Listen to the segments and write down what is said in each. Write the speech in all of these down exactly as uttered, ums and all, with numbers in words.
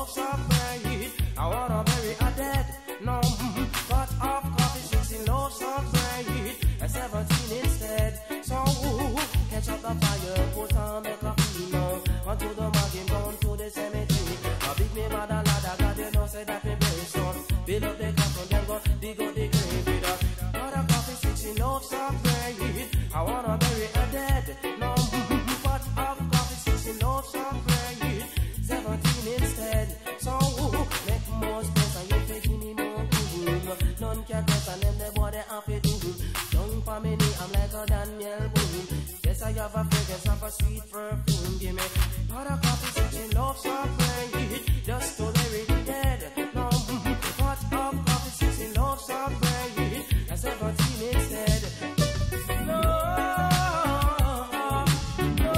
soft bread. I wanna bury a dead, no, cut off coffee, sixteen love soft bread, a seventeen instead. So catch up the fire, put on the coffee now, onto the margin, down to the cemetery. A big me by the ladder, God you know say that me very strong. Build up the coffin, then go dig out the grave with a cut off coffee, sixteen love soft bread. I wanna bury a dead, no, cut off coffee, sixteen love soft bread, seventeen instead. So make more space and you take me more room. None can test and them the boy they happy do. Young family, I'm like a Daniel Boone. Yes, I have a fragrance of a sweet perfume. Give me pot of coffee, sixteen love soft bread, just to bury the dead. No, pot of coffee, sixteen love soft bread, and seventeen instead. No, no,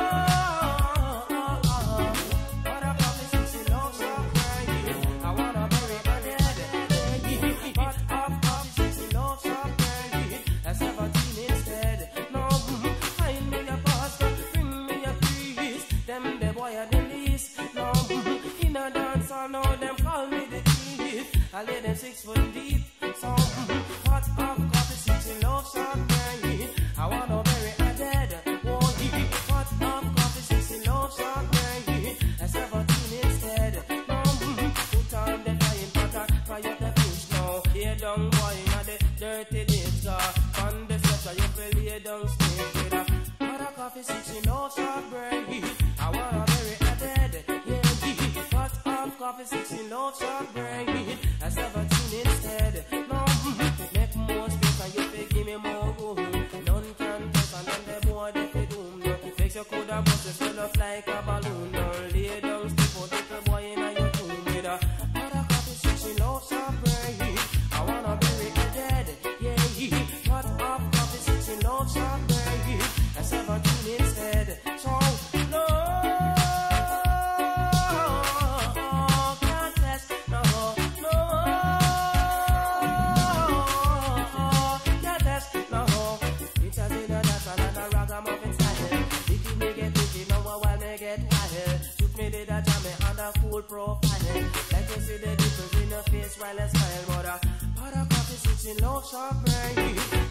pot of coffee, sixteen love soft bread. I wanna bury a dead. Pot of coffee, sixteen love soft bread, and seventeen instead. No, find me a pastor, bring me a priest. Them the boy are the least. No, in a dance I know them call me the thief. I lay them six foot deep. So pot of coffee, sixteen love soft bread. I wanna bury a dead. Oh, pot of coffee, sixteen love soft bread, and seventeen instead. No, put on the frying pot, fry up the fish now. Lay down boy in the dirty dish. On the stretcher you feel lay down straight with a pot of coffee, sixteen love soft bread. I wanna bury a dead. Yeah, pot of coffee, sixteen love soft bread, and seventeen instead. No, make more space and you feel give me more room. None can test and then the boy they feel doom. Makes you coulda bust it swell up like a balloon. Now lay down stiff out little boy in a your room with a pot of coffee, sixteen love soft bread. I wanna bury a dead. Yeah, pot of coffee, sixteen love soft bread, and seventeen instead. So no, can't test, no, no, can't test, no. It's a dinner that's another ragamuffin style. If me get picky, now a while me get wild. Shoot me did a jam and a cool profile. Like you see the difference in your face while I smile, but a pot of coffee, sixteen love soft bread.